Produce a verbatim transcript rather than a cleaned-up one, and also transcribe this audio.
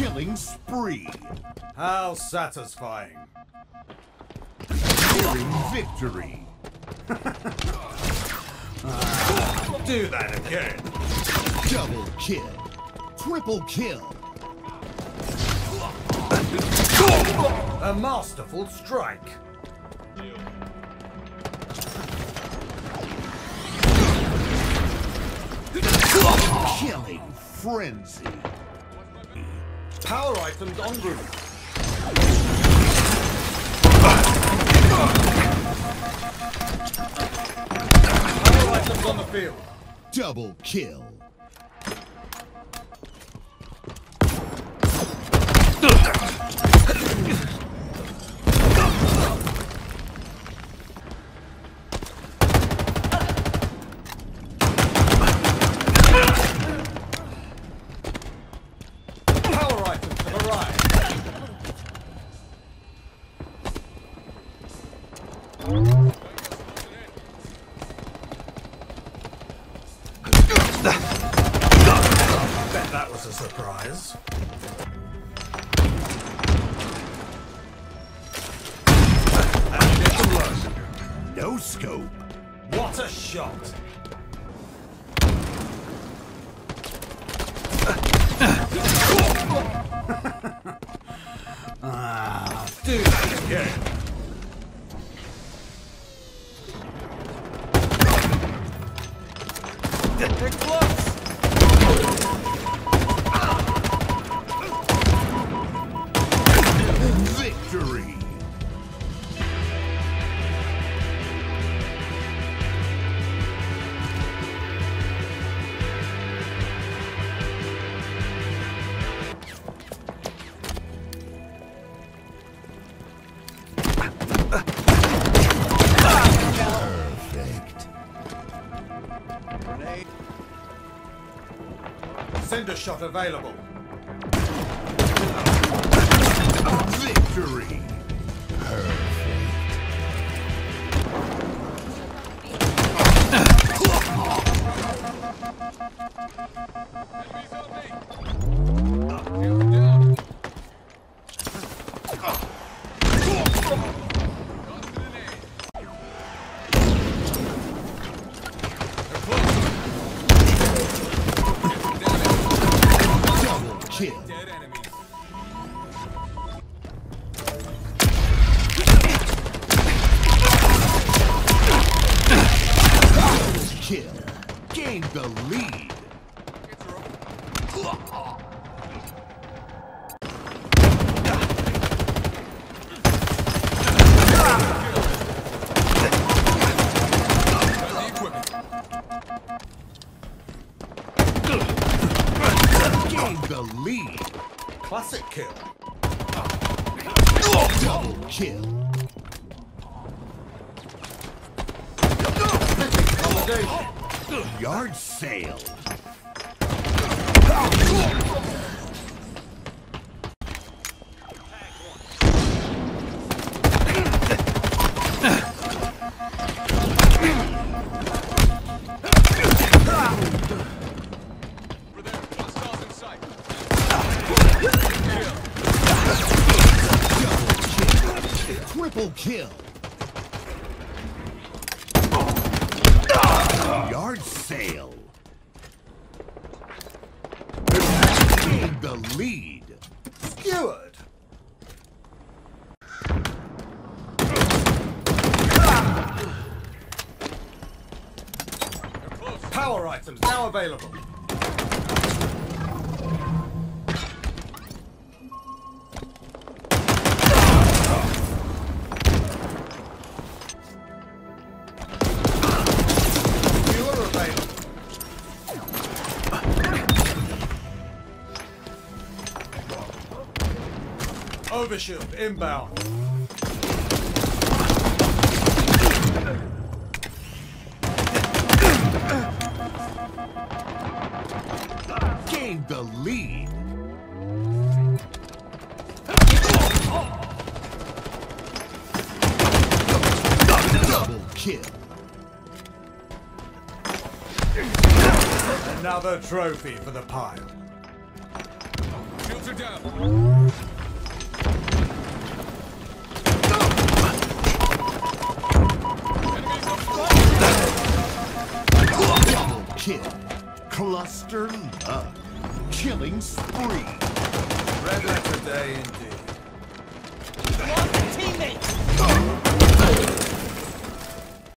Killing spree. How satisfying. Nearing victory. uh, do that again. Double kill. Triple kill. A masterful strike. Killing frenzy. Power items en route. Power items on the field. Double kill. Bet that was a surprise. No scope. What a shot! Ah, do that again. They're close! Victory! Perfect. Grenade. Cinder shot available. Victory! Perfect. Double kill. Dead enemies. Kill. Gained the lead. Gained the lead. Classic kill. Double kill. Accommodation. Yard sale. Triple kill. Yard sale. Gained the lead. Skewered. Power items now available. Fuel available. Overshield inbound. Gained the lead. Double kill. Another trophy for the pile. Shields are down. Double kill. Cluster love. Killing spree. Red letter day indeed.